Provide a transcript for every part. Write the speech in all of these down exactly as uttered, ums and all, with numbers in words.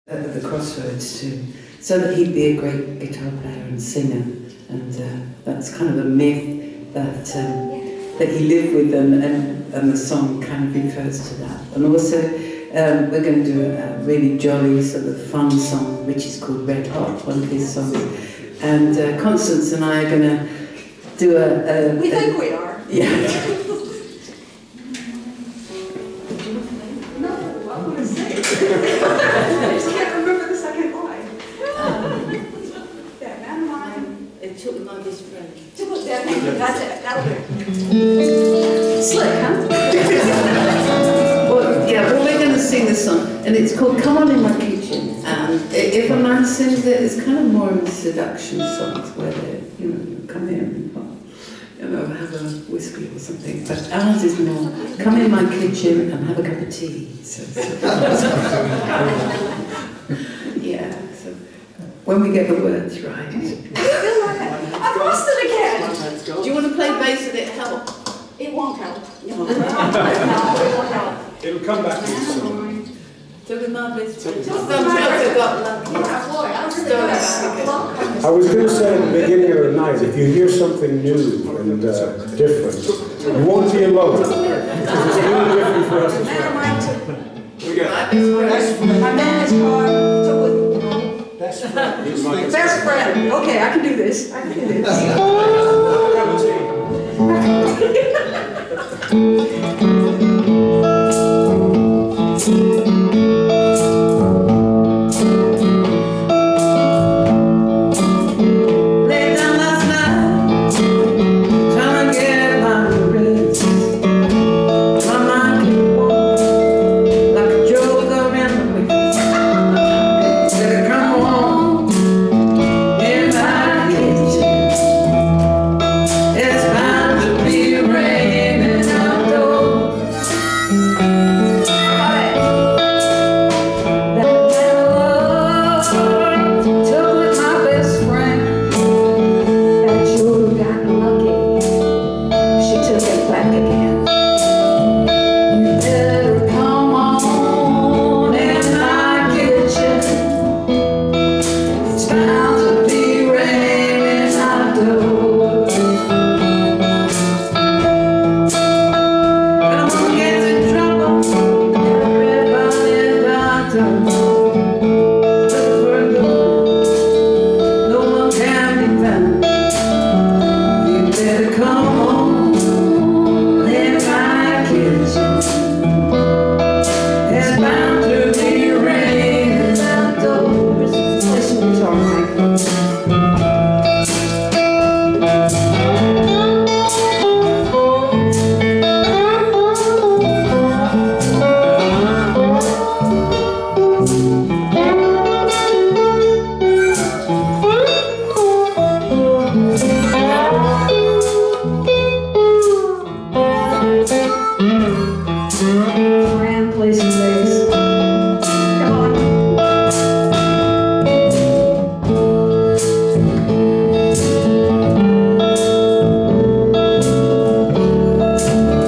at the crossroads too, so that he'd be a great guitar player and singer, and uh, that's kind of a myth that um, that he lived with them, and, and the song kind of refers to that. And also um, we're going to do a, a really jolly sort of fun song which is called Red Hot, one of his songs, and uh, Constance and I are going to do a, a we think a, we are. Yeah. I just can't remember the second line. Um, yeah, man of mine. It took my best friend. Took that, that's it. That'll do. Slick, huh? Well, yeah, well, we're going to sing this song, and it's called Come On In My Kitchen. And if a man sings it, it's kind of more of a seduction song, where they, you know, come in and, you know, have a whiskey or something. But ours is more, come in my kitchen and have a cup of tea. So, so, yeah, so when we get the words right. I've lost it again. Do you want to play bass and it help? It won't help. No, no, it won't help. It'll come back to you soon. Took my best friend. Sometimes I got lucky. Yeah, boy, I'm still I was going to say at the beginning of the night, if you hear something new and uh, different, you won't be alone. Because it's really different for us as well. We got best friend. My man is called. So with best friend. best friend. Okay, I can do this. I can do this.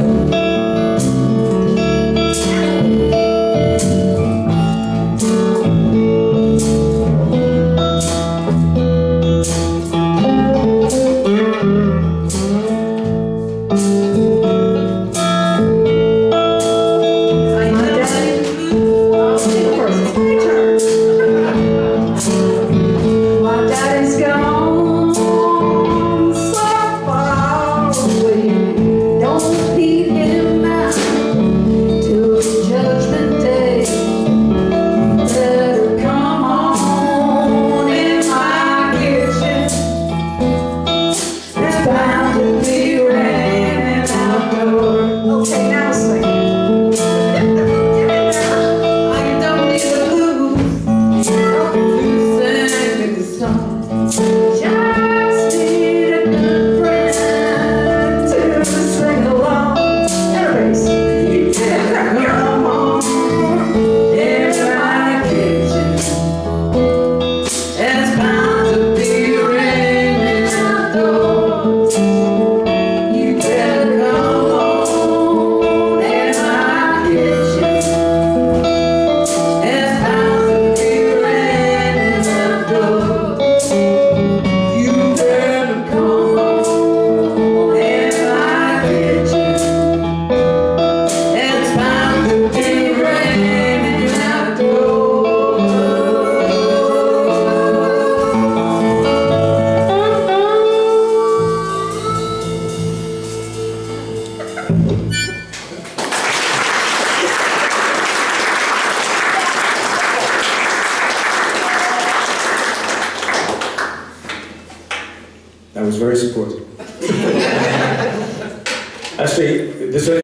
Thank you. was very supportive. Actually, there's